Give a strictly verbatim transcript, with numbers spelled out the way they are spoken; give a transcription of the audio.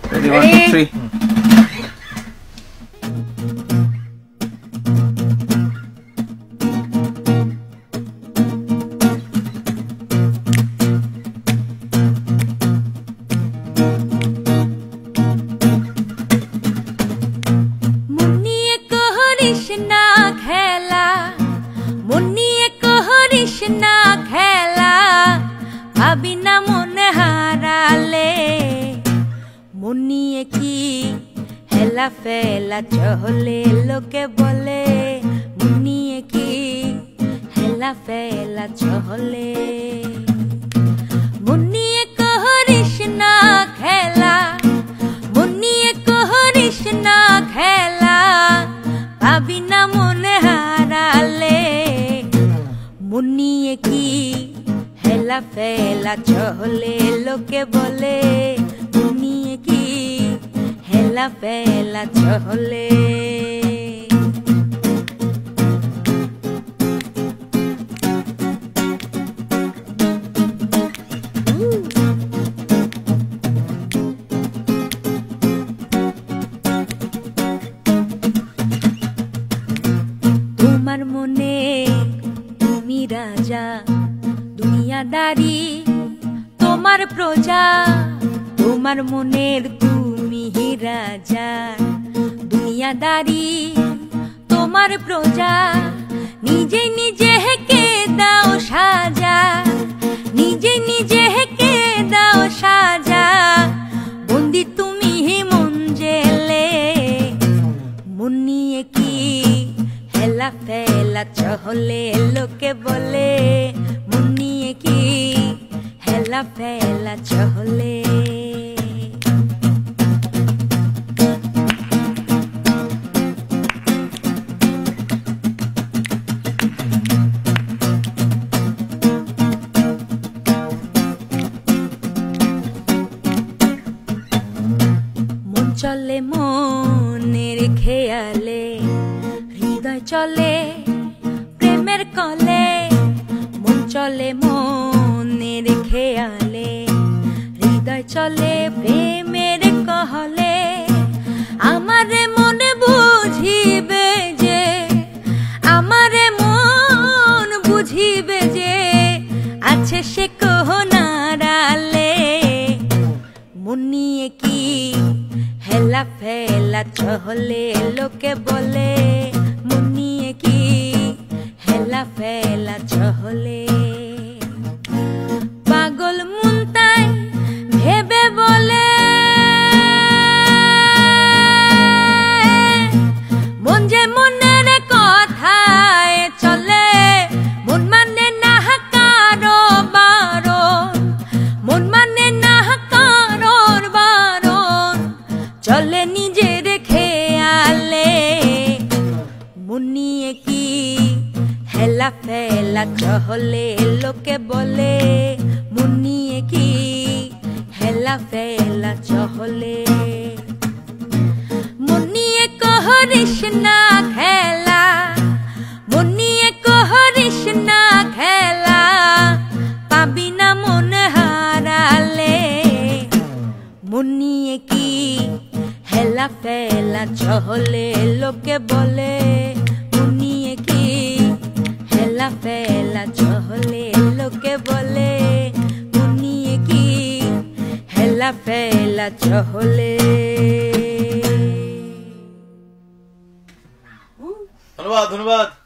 Ready, one, two, three. মুন্নিয়ে কহরিস না খেলা, মুন্নিয়ে কহরিস না খেলা, ভাবি না মনে হারালে। মুন্নিয়ে কি হেলা ফেলা চলে লোকে বলে, মুন্নিয়ে কি হেলা ফেলা চলে। মুন্নিয়ে কহরিস না খেলা, মুন্নিয়ে কহরিস না খেলা, ভাবি না মনে হারালে। মুন্নিয়ে কি হেলা ফেলা চলে লোকে বলে, মুন্নিয়ে কি হেলা ফেলা চলে। তোমার মনে তুমি রাজা, দুনিয়াদারি তোমার প্রজা। তোমার মনের তুমি রাজা, দুনিয়াদারি তোমার প্রজা। নিজে নিজে হেকে দাও সাজা, নিজে নিজে হেকে দাও সাজা, বন্দি তুমি মন জেলে। মুন্নিয়ে কি হেলা ফেলা চলে লোকে বলে, মুন্নিয়ে কি হেলা ফেলা চলে। মন চলে মনের খেয়ালে, হৃদয় চলে প্রেমের কলে। মন চলে মনের খেয়ালে, হৃদয় চলে প্রেমের কহলে। আমারে মনে বুঝিবে যে, আমারে মন বুঝিবে যে, আছে সে কোহনারালে। মুন্নিয়ে কি হেলা ফেলা চলে লোকে বলে, মুন্নিয়ে কি হেলা ফেলা চলে। পাগল মুনতাই ভেবে বলে, মন যে মনের কথায় চলে। মন মানে না কারো বারণ, মন মানে না কারোর বারণ, চলে নিজের খেয়ালে। মুন্নিয়ে কি হেলা ফেলা চলে লোকে বলে, মুন্নিয়ে কি হেলা ফেলা চলে। মুন্নিয়ে কহরিস না খেলা, মুন্নিয়ে কহরিস না খেলা, পাবি না মন হারালে। মুন্নিয়ে কি হেলা ফেলা চলে লোকে বলে, মুন্নিয়ে কি হেলা ফেলা চলে লোকে বলে, মুন্নিয়ে কি হেলা ফেলা চলে। ধন্যবাদ ধন্যবাদ।